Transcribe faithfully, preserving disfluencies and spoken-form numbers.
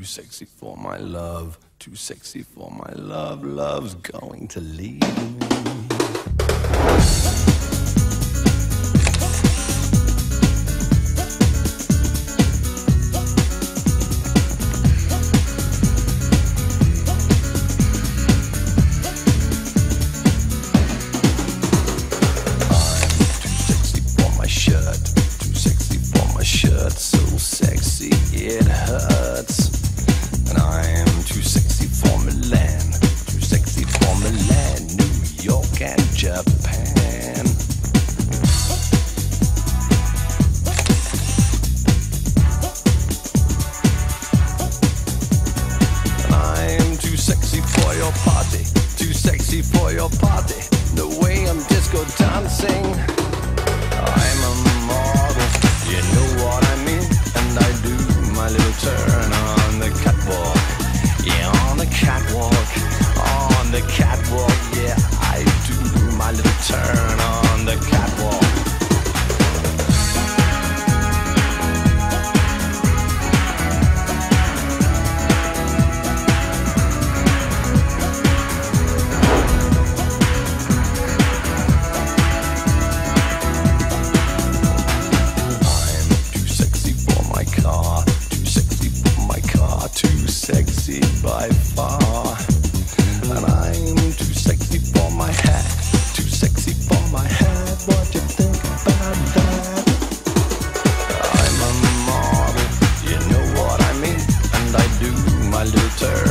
sexy for my love, too sexy for my love. Love's going to leave me. Shirt so sexy it hurts, and I'm too sexy for Milan, too sexy for Milan, New York and Japan. And I'm too sexy for your party, too sexy for your party. The way I'm disco dancing, I'm a model. You know what I mean? And I do my little turn on the catwalk. Yeah, on the catwalk, on the catwalk. Yeah, I do my little turn on the catwalk. Sexy by far, and I'm too sexy for my hat, too sexy for my hat. What you think about that? I'm a model, you know what I mean, and I do my little turn